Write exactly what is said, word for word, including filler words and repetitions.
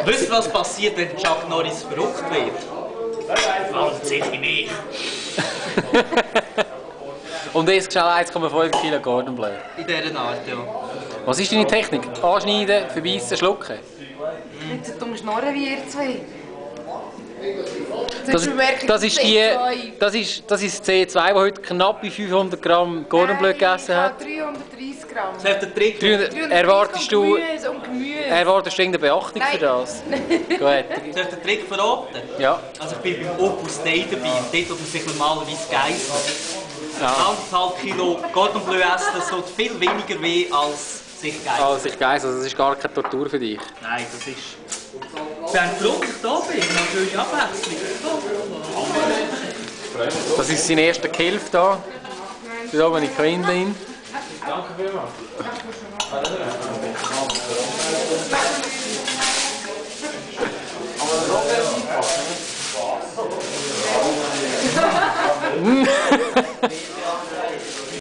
Wisst ihr, was passiert, wenn Chuck Norris verrückt wird? Wandelt sich in mich. Und isst schnell eins Komma fünf Kilo Gordon Bleu. In dieser Art, ja. Was ist deine Technik? Anschneiden, verbeissen, schlucken? Nicht so dumm schnorren wie ihr zwei. Das, das, ist die, das, ist, das ist C zwei, der heute knapp bei fünfhundert Gramm Gordon Bleu gegessen hat. dreihundertdreißig Gramm. Das ist der Trick. Erwartest du, Gemüse und Gemüse. erwartest du irgendeine Beachtung Nein. für das? Gut. Soll ich den Trick verraten? Ja. Also ich bin beim Opus Dei dabei. Dort tut man sich normalerweise geiseln. Ja. Anderthalb Kilo Gordon Bleu essen, das tut viel weniger weh als sich geiseln. Also ich weiss, also das ist gar keine Tortur für dich. Nein, das ist... Wenn ich wirklich da bin, dann schöne Abwechslung. Das ist sein erster Kilf hier. Da oben in Quinlin. Danke vielmals. Mm.